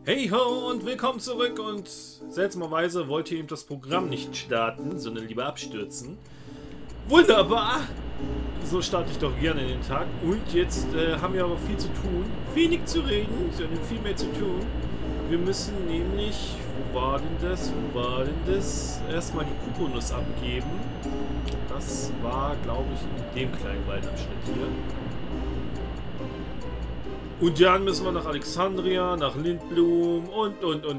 Hey ho und willkommen zurück, und seltsamerweise wollte eben das Programm nicht starten, sondern lieber abstürzen. Wunderbar! So starte ich doch gerne in den Tag. Und jetzt haben wir aber viel zu tun. Wenig zu reden, sondern viel mehr zu tun. Wir müssen nämlich, wo war denn das? Erstmal die Kuponus abgeben. Das war, glaube ich, in dem kleinen Waldabschnitt hier. Und dann müssen wir nach Alexandria, nach Lindblum und.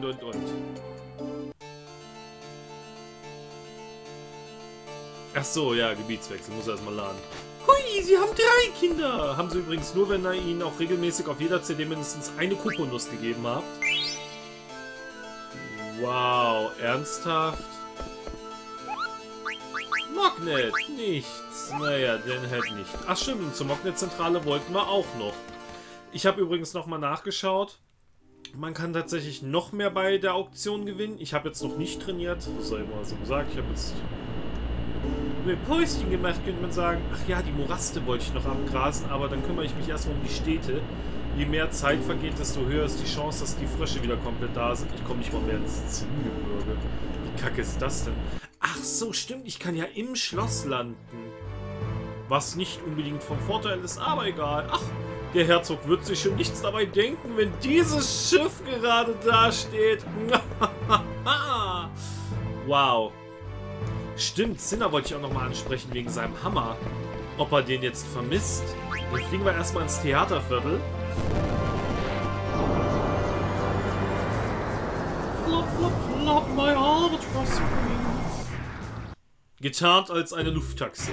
Ach so, ja, Gebietswechsel, muss erstmal laden. Hui, sie haben 3 Kinder! Haben sie übrigens nur, wenn ihr ihnen auch regelmäßig auf jeder CD mindestens eine Kuponus gegeben habt. Wow, ernsthaft? Mognet, nichts. Naja, dann halt nicht. Ach stimmt, und zur Mognet-Zentrale wollten wir auch noch. Ich habe übrigens nochmal nachgeschaut. Man kann tatsächlich noch mehr bei der Auktion gewinnen. Ich habe jetzt noch nicht trainiert. Das sei immer so gesagt. Ich habe jetzt ein Päuschen gemacht, könnte man sagen. Ach ja, die Moraste wollte ich noch abgrasen, aber dann kümmere ich mich erstmal um die Städte. Je mehr Zeit vergeht, desto höher ist die Chance, dass die Frösche wieder komplett da sind. Ich komme nicht mal mehr ins Zinngebirge. Wie kacke ist das denn? Ach so, stimmt. Ich kann ja im Schloss landen. Was nicht unbedingt vom Vorteil ist, aber egal. Ach, der Herzog wird sich schon nichts dabei denken, wenn dieses Schiff gerade dasteht. Wow. Stimmt, Cinna wollte ich auch nochmal ansprechen wegen seinem Hammer. Ob er den jetzt vermisst. Dann fliegen wir erstmal ins Theaterviertel. Flop, flop, flop, my albatross queen. Getarnt als eine Lufttaxe.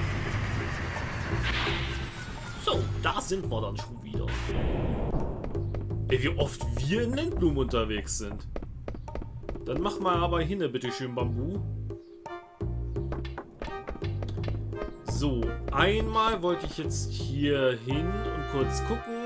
So, da sind wir dann schon wieder. Ey, wie oft wir in Lindblum unterwegs sind. Dann mach mal aber hinne, bitteschön, Bambu. So, einmal wollte ich jetzt hier hin und kurz gucken.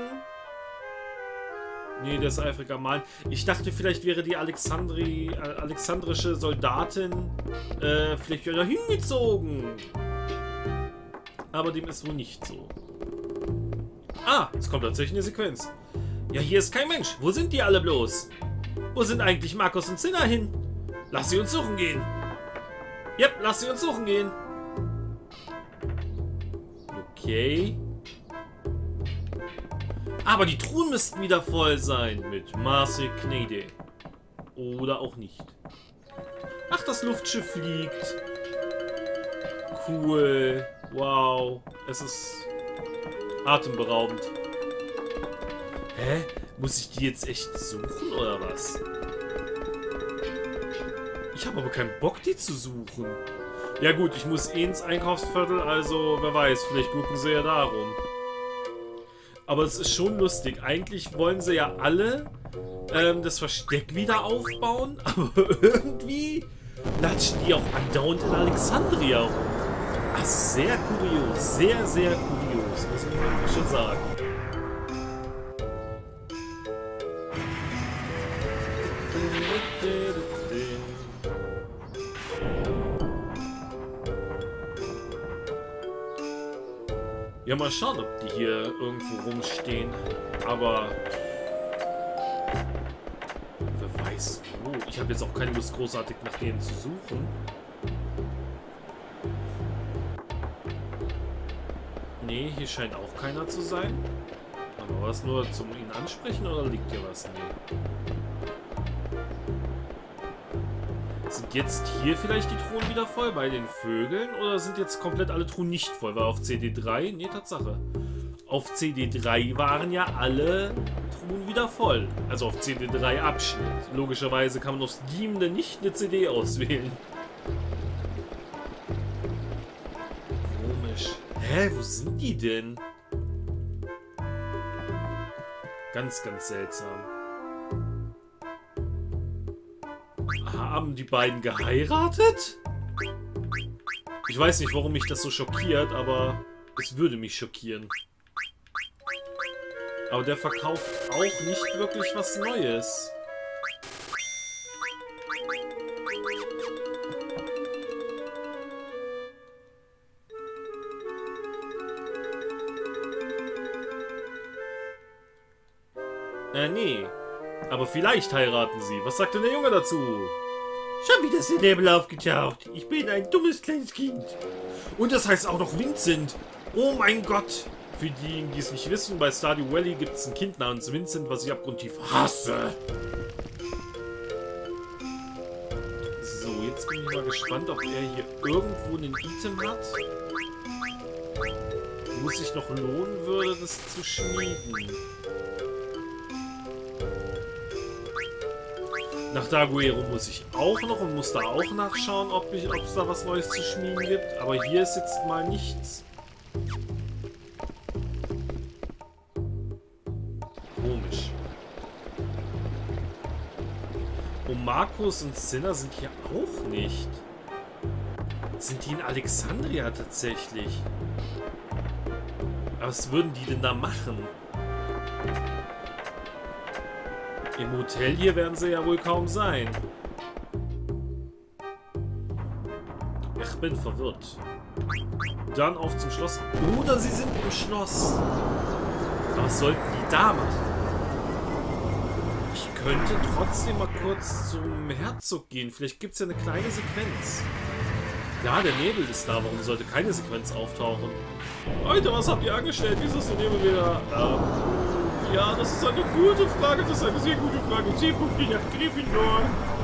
Nee, das ist Afrika malen. Ich dachte, vielleicht wäre die alexandrische Soldatin vielleicht wieder hingezogen. Aber dem ist wohl nicht so. Ah, es kommt tatsächlich eine Sequenz. Ja, hier ist kein Mensch. Wo sind die alle bloß? Wo sind eigentlich Markus und Cinna hin? Lass sie uns suchen gehen. Yep, lass sie uns suchen gehen. Okay. Aber die Truhen müssten wieder voll sein mit Marcel Knede. Oder auch nicht. Ach, das Luftschiff fliegt. Cool. Wow. Es ist atemberaubend. Hä? Muss ich die jetzt echt suchen oder was? Ich habe aber keinen Bock, die zu suchen. Ja gut, ich muss eh ins Einkaufsviertel, also wer weiß, vielleicht gucken sie ja darum. Aber es ist schon lustig. Eigentlich wollen sie ja alle das Versteck wieder aufbauen, aber irgendwie latschen die auch andauernd in Alexandria rum. Das ist sehr kurios, sehr, sehr kurios, muss ich wirklich schon sagen. Ja, mal schauen, ob die hier irgendwo rumstehen. Aber wer weiß wo. Ich habe jetzt auch keine Lust, großartig nach denen zu suchen. Nee, hier scheint auch keiner zu sein. Aber was nur zum ihn ansprechen oder liegt hier was? Nee. Sind jetzt hier vielleicht die Truhen wieder voll bei den Vögeln? Oder sind jetzt komplett alle Truhen nicht voll? Weil auf CD3, nee, Tatsache. Auf CD3 waren ja alle Truhen wieder voll. Also auf CD3 Abschnitt. Logischerweise kann man auf Steam dann nicht eine CD auswählen. Komisch. Hä, wo sind die denn? Ganz, ganz seltsam. Haben die beiden geheiratet? Ich weiß nicht, warum mich das so schockiert, aber es würde mich schockieren. Aber der verkauft auch nicht wirklich was Neues. Nee. Aber vielleicht heiraten sie. Was sagt denn der Junge dazu? Schon wieder ist der Nebel aufgetaucht. Ich bin ein dummes kleines Kind. Und das heißt auch noch Vincent. Oh mein Gott. Für diejenigen, die es nicht wissen, bei Stardew Valley gibt es ein Kind namens Vincent, was ich abgrundtief hasse. So, jetzt bin ich mal gespannt, ob er hier irgendwo einen Item hat, wo es sich noch lohnen würde, das zu schmieden. Nach Daguerre muss ich auch noch und muss da auch nachschauen, ob es da was Neues zu schmieden gibt. Aber hier ist jetzt mal nichts. Komisch. Und Markus und Cinna sind hier auch nicht. Sind die in Alexandria tatsächlich? Aber was würden die denn da machen? Im Hotel hier werden sie ja wohl kaum sein. Ich bin verwirrt. Dann auf zum Schloss. Oder sie sind im Schloss. Aber was sollten die da machen? Ich könnte trotzdem mal kurz zum Herzog gehen. Vielleicht gibt es ja eine kleine Sequenz. Ja, der Nebel ist da. Warum sollte keine Sequenz auftauchen? Leute, was habt ihr angestellt? Wieso ist der Nebel wieder da? Ja, das ist eine gute Frage. Das ist eine sehr gute Frage. 10 Punkte nach Gryffindor.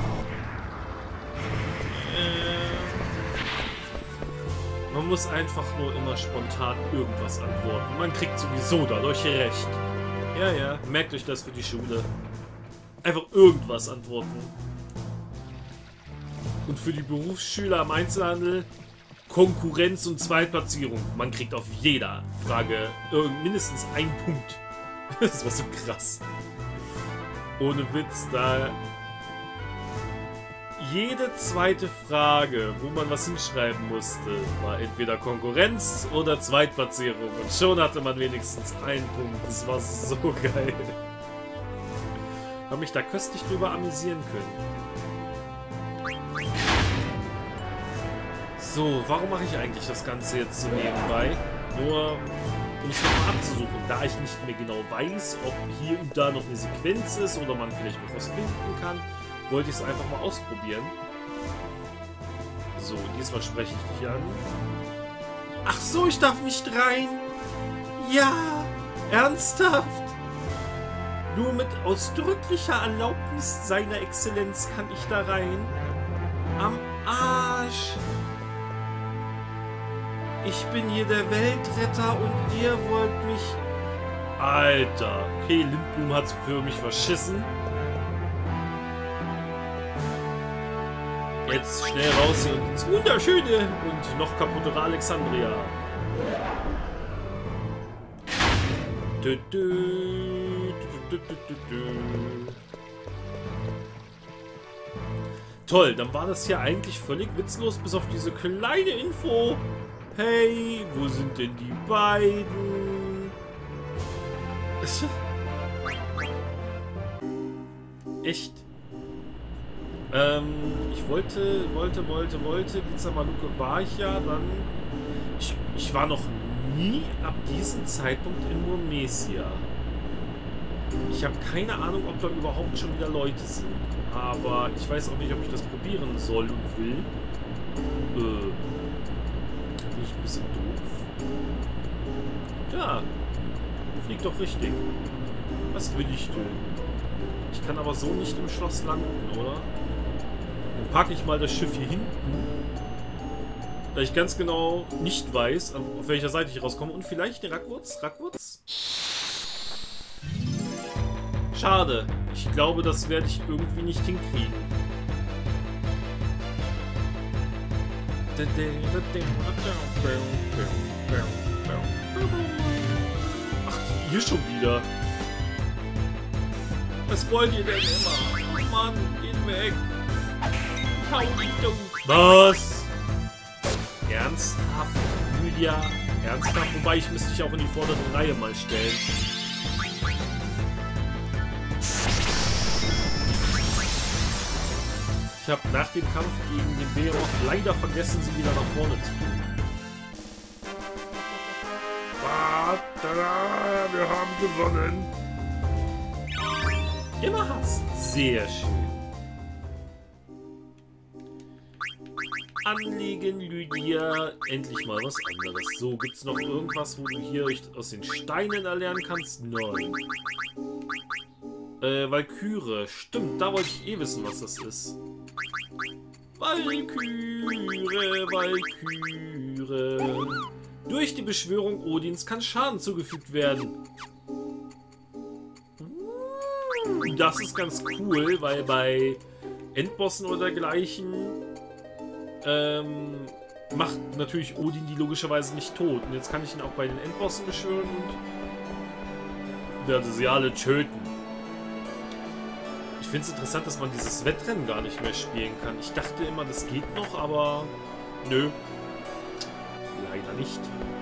Man muss einfach nur immer spontan irgendwas antworten. Man kriegt sowieso dadurch recht. Ja, ja. Merkt euch das für die Schule. Einfach irgendwas antworten. Und für die Berufsschüler im Einzelhandel Konkurrenz und Zweitplatzierung. Man kriegt auf jeder Frage mindestens einen Punkt. Das war so krass. Ohne Witz, da jede zweite Frage, wo man was hinschreiben musste, war entweder Konkurrenz oder Zweitplatzierung. Und schon hatte man wenigstens einen Punkt. Das war so geil. Habe mich da köstlich drüber amüsieren können. So, warum mache ich eigentlich das Ganze jetzt so nebenbei? Nur um es nochmal abzusuchen, da ich nicht mehr genau weiß, ob hier und da noch eine Sequenz ist oder man vielleicht noch was finden kann, wollte ich es einfach mal ausprobieren. So, diesmal spreche ich dich an. Ach so, ich darf nicht rein. Ja, ernsthaft. Nur mit ausdrücklicher Erlaubnis seiner Exzellenz kann ich da rein. Am Arsch. Ich bin hier der Weltretter und ihr wollt mich... Alter. Okay, Lindblum hat's für mich verschissen. Jetzt schnell raus hier und ins wunderschöne und noch kaputtere Alexandria. Toll, dann war das hier eigentlich völlig witzlos, bis auf diese kleine Info. Hey, wo sind denn die beiden? Echt? Ich wollte, Pizza Maluke war ich ja dann... Ich war noch nie ab diesem Zeitpunkt in Murmesia. Ich habe keine Ahnung, ob da überhaupt schon wieder Leute sind. Aber ich weiß auch nicht, ob ich das probieren soll und will. Bin ich ein bisschen doof? Ja, fliegt doch richtig. Was will ich tun? Ich kann aber so nicht im Schloss landen, oder? Dann packe ich mal das Schiff hier hinten. Da ich ganz genau nicht weiß, auf welcher Seite ich rauskomme. Und vielleicht den Rackwurz? Schade. Ich glaube, das werde ich irgendwie nicht hinkriegen. Ach, hier schon wieder. Was wollt ihr denn immer? Oh Mann, geht weg. Hau dich dumm. Was? Ernsthaft, Julia? Ernsthaft? Wobei, ich müsste dich auch in die vordere Reihe mal stellen. Ich habe nach dem Kampf gegen den Behemoth leider vergessen, sie wieder nach vorne zu tun. Wir haben gewonnen. immer hast. Sehr schön. Anlegen, Lydia. Endlich mal was anderes. So, gibt es noch irgendwas, wo du hier aus den Steinen erlernen kannst? Nein. Valkyrie. Stimmt, da wollte ich eh wissen, was das ist. Valkyrie, Valkyrie. Durch die Beschwörung Odins kann Schaden zugefügt werden. Das ist ganz cool, weil bei Endbossen oder dergleichen macht natürlich Odin die logischerweise nicht tot. Und jetzt kann ich ihn auch bei den Endbossen beschwören und werde sie alle töten. Ich finde es interessant, dass man dieses Wettrennen gar nicht mehr spielen kann. Ich dachte immer, das geht noch, aber nö. Leider nicht.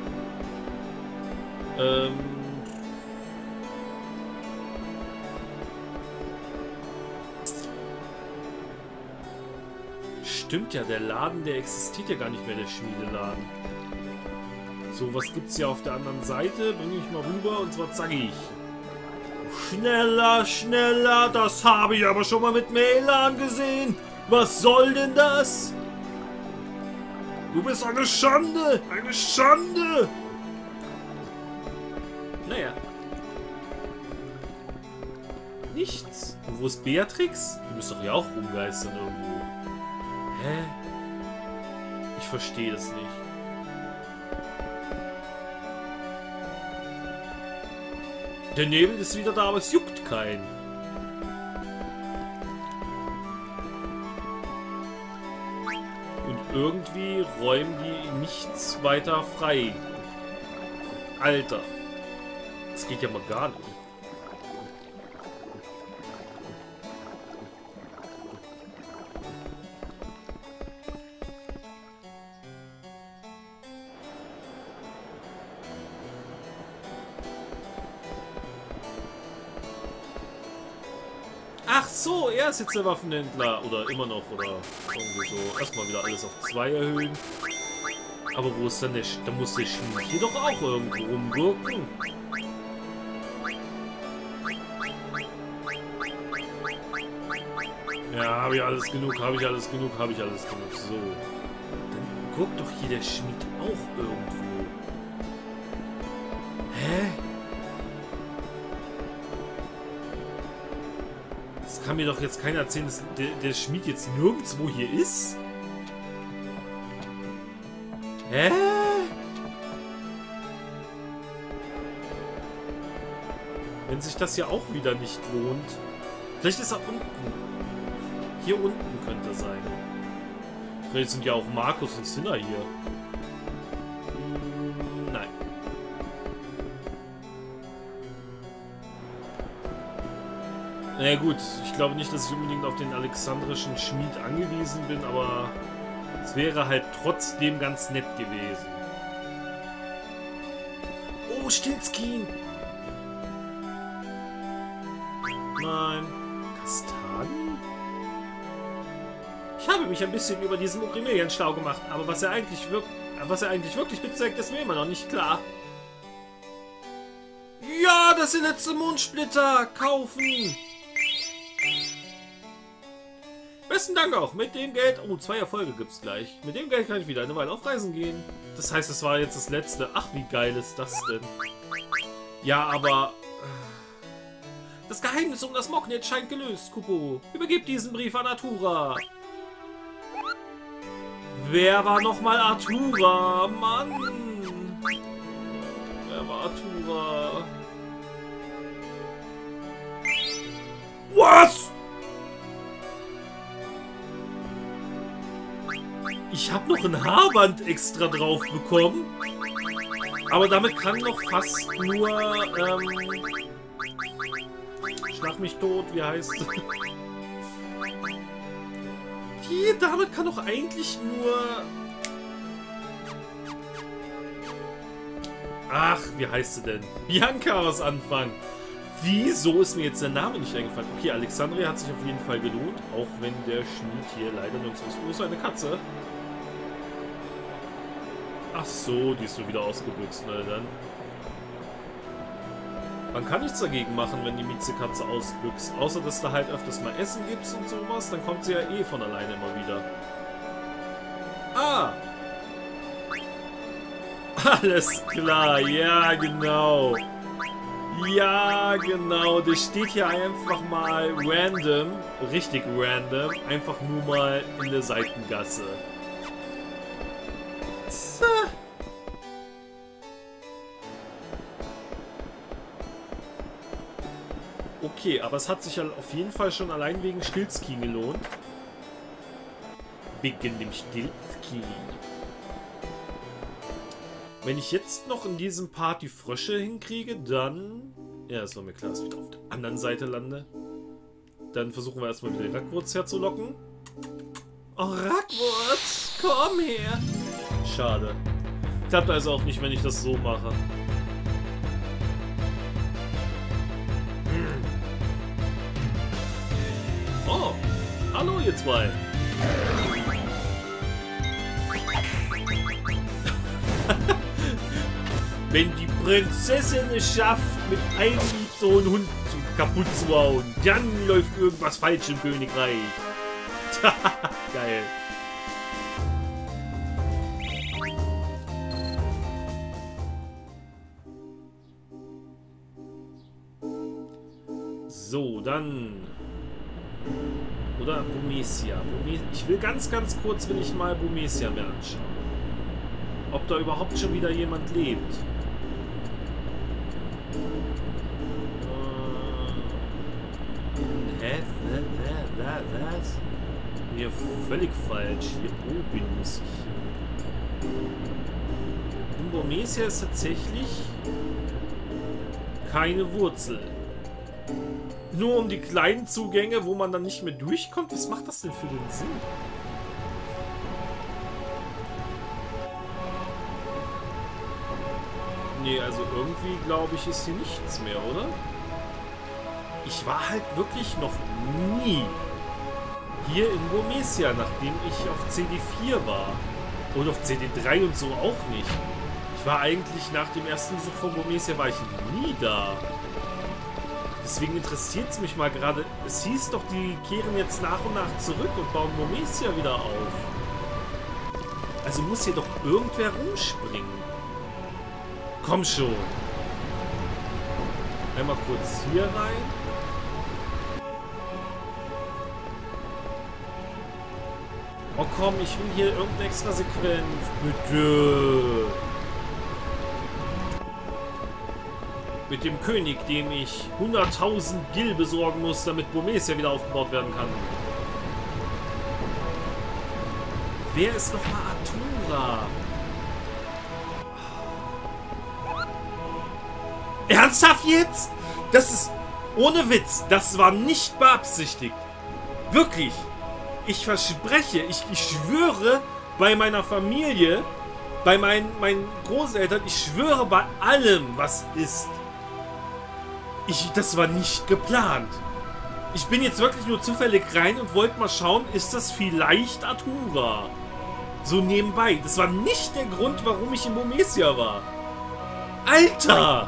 Stimmt ja, der Laden, der existiert ja gar nicht mehr, der Schmiedeladen. So, was gibt's hier auf der anderen Seite? Bring ich mal rüber und zwar zackig. Schneller, schneller, das habe ich aber schon mal mit Melan gesehen. Was soll denn das? Du bist eine Schande, eine Schande. Naja. Nichts. Und wo ist Beatrix? Die müsste doch hier auch rumgeistern irgendwo. Hä? Ich verstehe es nicht. Der Nebel ist wieder da, aber es juckt keinen. Und irgendwie räumen die nichts weiter frei. Alter. Das geht ja mal gar nicht. Ach so, er ist jetzt der Waffenhändler. Oder immer noch, oder irgendwie so. Erstmal wieder alles auf 2 erhöhen. Aber wo ist dann der... Da muss der Schmied hier doch auch irgendwo rumwirken. Ja, habe ich alles genug, habe ich alles genug, habe ich alles genug. So. Dann guckt doch hier der Schmied auch irgendwo. Hä? Das kann mir doch jetzt keiner erzählen, dass der Schmied jetzt nirgendwo hier ist. Hä? Wenn sich das ja auch wieder nicht lohnt. Vielleicht ist er unten. Hier unten könnte er sein. Vielleicht sind ja auch Markus und Sinner hier. Nein. Na ja, gut, ich glaube nicht, dass ich unbedingt auf den alexandrischen Schmied angewiesen bin, aber es wäre halt trotzdem ganz nett gewesen. Oh, Stilzkin! Nein. Kastani? Ich habe mich ein bisschen über diesen Orimelian schlau gemacht, aber was er eigentlich wirklich bezweckt, ist mir immer noch nicht klar. Ja, das sind letzte Mondsplitter! Kaufen! Besten Dank auch. Mit dem Geld... Oh, 2 Erfolge gibt's gleich. Mit dem Geld kann ich wieder eine Weile auf Reisen gehen. Das heißt, es war jetzt das letzte. Ach, wie geil ist das denn? Ja, aber... Das Geheimnis um das Mocknet scheint gelöst, Kupo. Übergib diesen Brief an Artura. Wer war nochmal Artura? Mann! Wer war Artura? Was? Ich habe noch ein Haarband extra drauf bekommen. Aber damit kann noch fast nur... Schlag mich tot, wie heißt es? Damit kann doch eigentlich nur... Ach, wie heißt sie denn? Bianca was anfangen. Wieso ist mir jetzt der Name nicht eingefallen? Okay, Alexandria hat sich auf jeden Fall gelohnt. Auch wenn der Schmied hier leider nirgendwo ist. Wo ist eine Katze? Ach so, die ist so wieder ausgebüxt. Na dann. Man kann nichts dagegen machen, wenn die Miezekatze ausbüchst. Außer, dass da halt öfters mal Essen gibt und sowas. Dann kommt sie ja eh von alleine immer wieder. Ah! Alles klar, ja genau. Ja genau, das steht hier einfach mal random, richtig random, einfach nur mal in der Seitengasse. Okay, aber es hat sich ja auf jeden Fall schon allein wegen Stilzki gelohnt. Wegen dem Stilzki. Wenn ich jetzt noch in diesem Part die Frösche hinkriege, dann... Ja, es war mir klar, dass ich wieder auf der anderen Seite lande. Dann versuchen wir erstmal wieder den Rackwurz herzulocken. Oh, Rackwurz, komm her! Schade. Klappt also auch nicht, wenn ich das so mache. Oh, hallo ihr zwei. Wenn die Prinzessin es schafft, mit einem Lied so einen Hund kaputt zu hauen, dann läuft irgendwas falsch im Königreich. Geil. So, dann... Oder Burmecia. Ich will ganz kurz, will ich mal Burmecia mir anschauen. Ob da überhaupt schon wieder jemand lebt. Hä? Was? Mir völlig falsch. Hier oben muss ich. In Burmecia ist tatsächlich keine Wurzel. Nur um die kleinen Zugänge, wo man dann nicht mehr durchkommt. Was macht das denn für den Sinn? Nee, also irgendwie, glaube ich, ist hier nichts mehr, oder? Ich war halt wirklich noch nie hier in Burmecia, nachdem ich auf CD4 war. Und auf CD3 und so auch nicht. Ich war eigentlich nach dem ersten Besuch von Burmecia, war ich nie da. Deswegen interessiert es mich mal gerade. Es hieß doch, die kehren jetzt nach und nach zurück und bauen Burmecia wieder auf. Also muss hier doch irgendwer rumspringen. Komm schon. Einmal kurz hier rein. Oh komm, ich will hier irgendeine extra Sequenz. Bitte. Mit dem König, dem ich 100.000 Gil besorgen muss, damit Burmecia wieder aufgebaut werden kann. Wer ist nochmal Atura? Ernsthaft jetzt? Das ist... Ohne Witz, das war nicht beabsichtigt. Wirklich. Ich verspreche, ich schwöre bei meiner Familie, bei meinen Großeltern, ich schwöre bei allem, was ist. Das war nicht geplant. Ich bin jetzt wirklich nur zufällig rein und wollte mal schauen, ist das vielleicht Atura? So nebenbei. Das war nicht der Grund, warum ich in Burmecia war. Alter!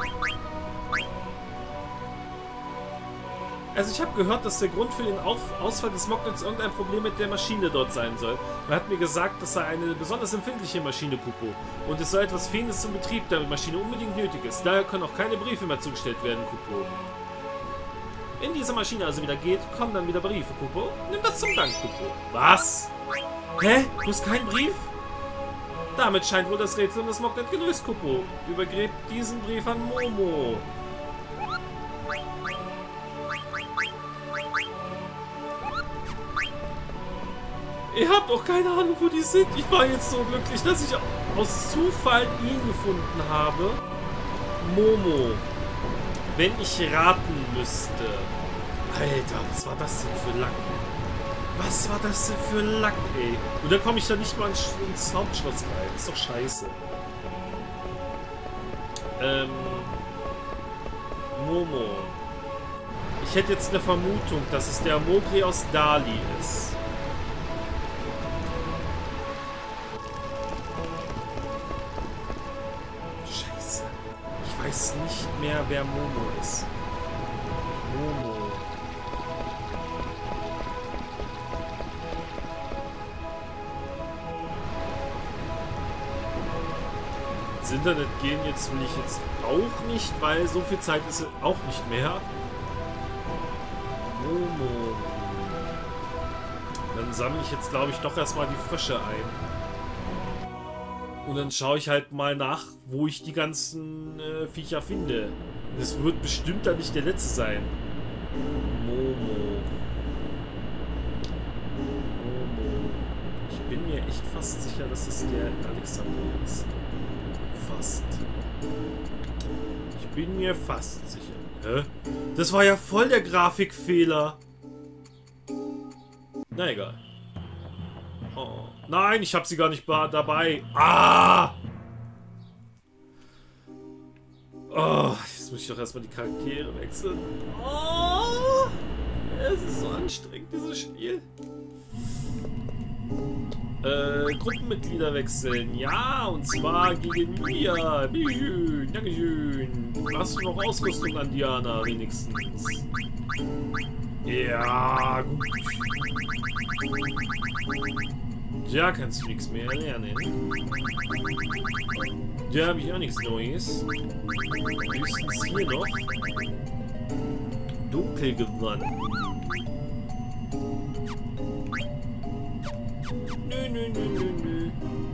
Also ich habe gehört, dass der Grund für den Ausfall des Mognits irgendein Problem mit der Maschine dort sein soll. Man hat mir gesagt, das sei eine besonders empfindliche Maschine, Pupo. Und es soll etwas Fehlendes zum Betrieb der Maschine unbedingt nötig ist. Daher können auch keine Briefe mehr zugestellt werden, Pupo. Wenn diese Maschine also wieder geht, kommen dann wieder Briefe, Pupo. Nimm das zum Dank, Pupo. Was? Hä? Du hast keinen Brief? Damit scheint wohl das Rätsel um das Mognet gelöst, Pupo. Übergräbt diesen Brief an Momo. Ihr habt auch keine Ahnung, wo die sind. Ich war jetzt so glücklich, dass ich aus Zufall ihn gefunden habe. Momo. Wenn ich raten müsste. Alter, was war das denn für Lack? Was war das denn für Lack, ey? Und dann komme ich da nicht mal ins Hauptschloss rein. Ist doch scheiße. Momo. Ich hätte jetzt eine Vermutung, dass es der Mogri aus Dali ist. Ich weiß nicht mehr, wer Momo ist. Momo. Ins Internet gehen jetzt will ich jetzt auch nicht, weil so viel Zeit ist auch nicht mehr. Momo. Dann sammle ich jetzt, glaube ich, doch erstmal die Frösche ein. Und dann schaue ich halt mal nach, wo ich die ganzen Viecher finde. Das wird bestimmt dann nicht der letzte sein. Momo. Momo. Ich bin mir echt fast sicher, dass es der Alexander ist. Fast. Ich bin mir fast sicher. Hä? Das war ja voll der Grafikfehler. Na egal. Oh. Nein, ich habe sie gar nicht dabei. Ah! Oh, jetzt muss ich doch erstmal die Charaktere wechseln. Oh! Es ist so anstrengend, dieses Spiel. Gruppenmitglieder wechseln. Ja, und zwar gegen Mia. Bitteschön, dankeschön. Hast du noch Ausrüstung an Diana wenigstens? Ja, gut. Da kannst du nichts mehr lernen. Da habe ich auch nichts Neues. Höchstens hier noch. Dunkelgewand. Nö.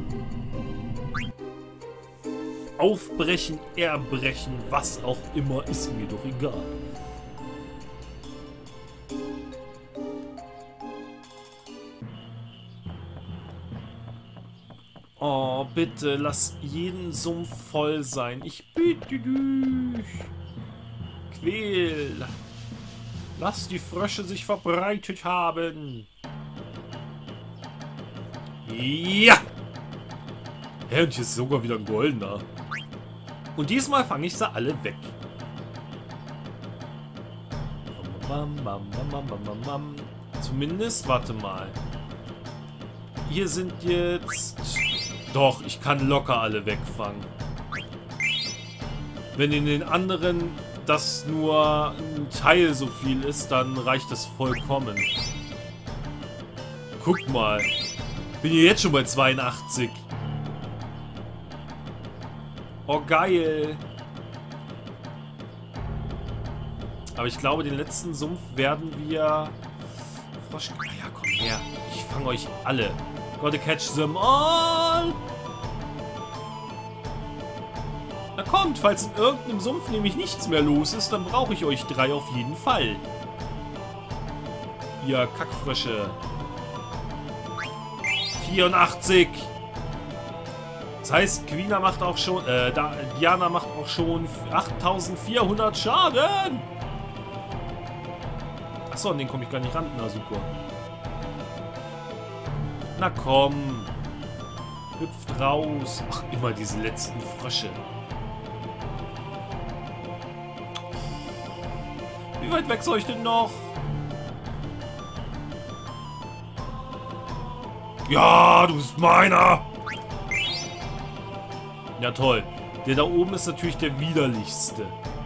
Aufbrechen, erbrechen, was auch immer, ist mir doch egal. Oh, bitte, lass jeden Sumpf voll sein. Ich bitte dich. Quäl. Lass die Frösche sich verbreitet haben. Ja! Ja, und hier ist sogar wieder ein goldener. Und diesmal fange ich sie alle weg. Zumindest, warte mal. Hier sind jetzt... Doch, ich kann locker alle wegfangen. Wenn in den anderen das nur ein Teil so viel ist, dann reicht das vollkommen. Guck mal. Bin hier jetzt schon bei 82. Oh, geil. Aber ich glaube, den letzten Sumpf werden wir... Frosch... Ah ja, komm her. Ich fange euch alle. Gotta catch them all. Na kommt, falls in irgendeinem Sumpf nämlich nichts mehr los ist, dann brauche ich euch drei auf jeden Fall. Ihr Kackfrösche. 84. Das heißt, Quina macht auch schon, Diana macht auch schon 8400 Schaden. Achso, an den komme ich gar nicht ran. Na super. Na komm. Hüpft raus. Ach, immer diese letzten Frösche. Wie weit weg soll ich denn noch? Ja, du bist meiner. Ja, toll. Der da oben ist natürlich der widerlichste.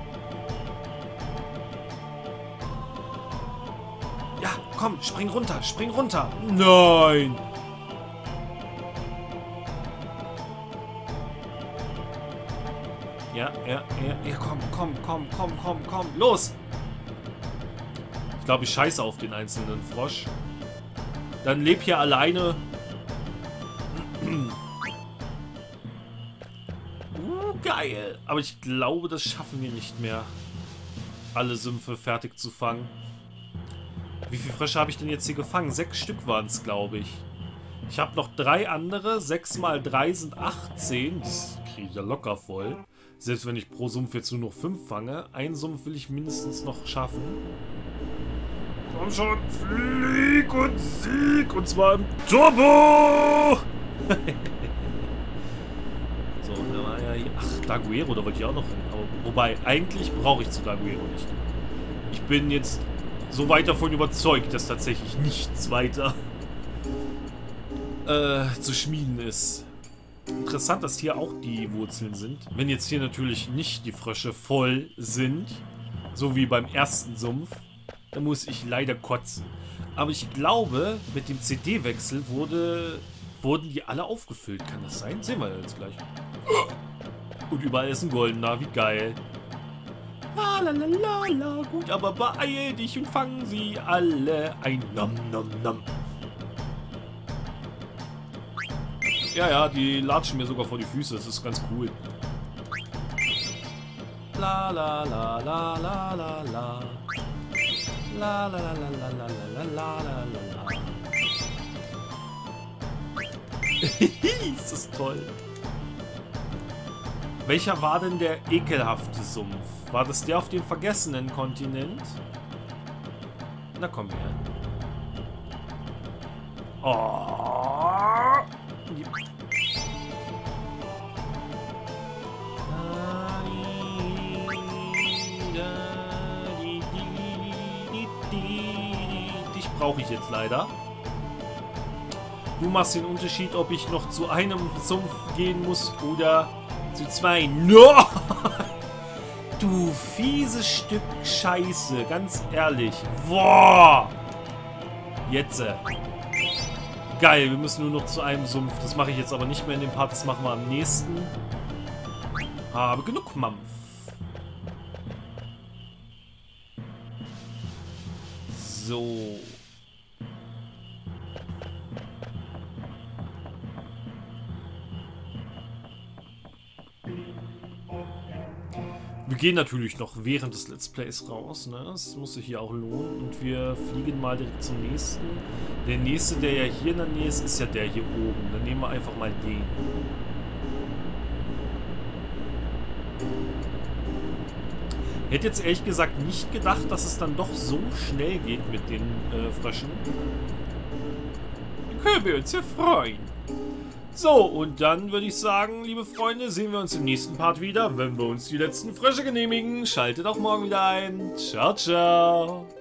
Ja, komm, spring runter, spring runter. Nein. Ja, komm, los. Ich glaube, ich scheiße auf den einzelnen Frosch. Dann leb hier alleine. Geil. Aber ich glaube, das schaffen wir nicht mehr, alle Sümpfe fertig zu fangen. Wie viele Frösche habe ich denn jetzt hier gefangen? 6 Stück waren es, glaube ich. Ich habe noch 3 andere. 6 mal 3 sind 18. Das kriege ich ja locker voll. Selbst wenn ich pro Sumpf jetzt nur noch 5 fange. Einen Sumpf will ich mindestens noch schaffen. Komm schon, flieg und sieg. Und zwar im Turbo. So, da war ja hier... Ach, Daguero, da wollte ich auch noch hin. Aber, wobei, eigentlich brauche ich zu Daguero nicht. Ich bin jetzt so weit davon überzeugt, dass tatsächlich nichts weiter zu schmieden ist. Interessant, dass hier auch die Wurzeln sind. Wenn jetzt hier natürlich nicht die Frösche voll sind, so wie beim ersten Sumpf, dann muss ich leider kotzen. Aber ich glaube, mit dem CD-Wechsel wurden die alle aufgefüllt. Kann das sein? Sehen wir jetzt gleich. Und überall ist ein goldener. Wie geil. La la la la la. Gut, aber beeil dich und fang sie alle ein. Nom nom nom. Ja, ja, die latschen mir sogar vor die Füße. Das ist ganz cool. La la la la la la la. La la la la la la la la la la. Ist das toll. Welcher war denn der ekelhafte Sumpf? War das der auf dem vergessenen Kontinent? Na komm her. Oh. Dich brauche ich jetzt leider. Du machst den Unterschied, ob ich noch zu einem Sumpf gehen muss oder zu zwei. No! Du fieses Stück Scheiße, ganz ehrlich. Boah! Jetzt. Geil, wir müssen nur noch zu einem Sumpf. Das mache ich jetzt aber nicht mehr in dem Part, das machen wir am nächsten. Habe genug Mampf. So. Wir gehen natürlich noch während des Let's Plays raus, ne? Das muss sich hier auch lohnen. Und wir fliegen mal direkt zum nächsten. Der nächste, der ja hier in der Nähe ist, ist ja der hier oben. Dann nehmen wir einfach mal den. Ich hätte jetzt ehrlich gesagt nicht gedacht, dass es dann doch so schnell geht mit den Fröschen. Da können wir uns ja freuen. So, und dann würde ich sagen, liebe Freunde, sehen wir uns im nächsten Part wieder, wenn wir uns die letzten Frösche genehmigen. Schaltet auch morgen wieder ein. Ciao, ciao.